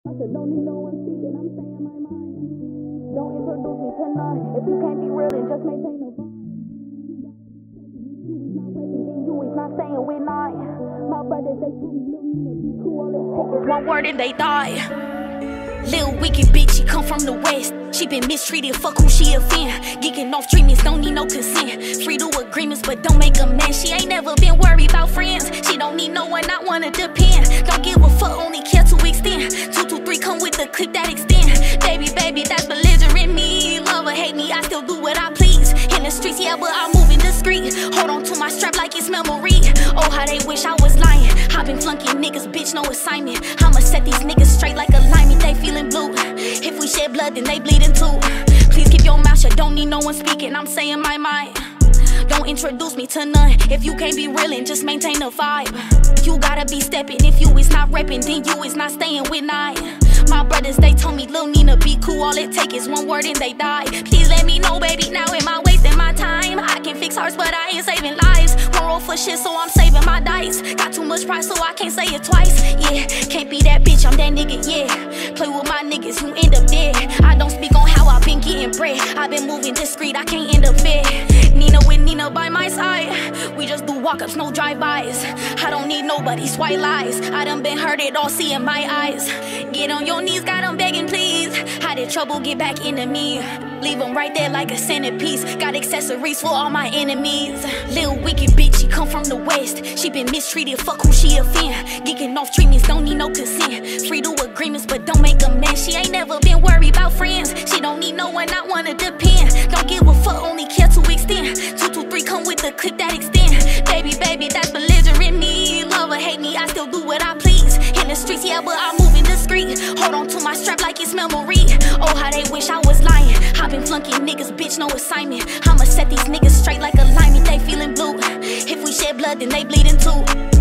Don't need no one speaking, I'm saying my mind. Don't introduce me to none. If you can't be real, then just maintain a vibe. You is not rapping, then you is not saying we're not. My brothers, they told me, Lil Nina, be cool, all they take is one word and they die. Lil wicked bitch, she come from the west. She been mistreated, fuck who she offend. Geeking off treatments, don't need no consent. Free to agreements, but don't make a man. She ain't never been worried about friends. She don't need no one, not wanna depend. Don't give a fuck, only care to extend. 223 come with the clip that extend. Baby, that's belligerent me. Love or hate me, I still do what I please. In the streets, yeah, but I'm moving discreet. Hold on to my strap like it's memory. Oh, how they wish I was lying. I been flunking niggas, bitch, no assignment. I'ma set these niggas straight like alignment. They feeling blue. If we shed blood, then they bleeding too. Please keep your mouth shut, don't need no one speaking. I'm saying my mind. Don't introduce me to none. If you can't be real and just maintain a vibe. You gotta be stepping. If you is not repping, then you is not staying with nine. My brothers, they told me, Lil Nina, be cool. All it take is one word and they die. Please let me know, baby, now am I wasting my time? I can fix hearts, but I ain't saving lives. Won't roll for shit, so I'm saving my dice. Got too much pride, so I can't say it twice. Yeah, can't be that bitch, I'm that nigga, yeah. Play with my niggas, you end up dead. I don't speak on how I've been getting bread. I've been moving discreet, I can't end up fed. Nina with Nina by my side. We just do walk-ups, no drive-bys. I don't need nobody's white lies. I done been hurt, it all see in my eyes. Get on your knees, got them begging please. How did trouble get back into me? Leave them right there like a centerpiece. Got accessories for all my enemies. Lil wicked bitch, she come from the west. She been mistreated, fuck who she offend. Geeking off treatments, don't need no consent. Free to agreements, but don't make a mess. She ain't never been worried about friends. She don't need no one, not wanna depend. Don't give a fuck, only care to extend. 223 come with the clip that extend. Baby, that's belligerent me. Love or hate me, I still do what I please. In the streets, yeah, but I'm moving discreet. Hold on to my strap like it's memory. Oh, how they wish I was lying. I been flunking niggas, bitch, no assignment. I'ma set these niggas straight like alignment. They feeling blue. If we shed blood, then they bleeding too.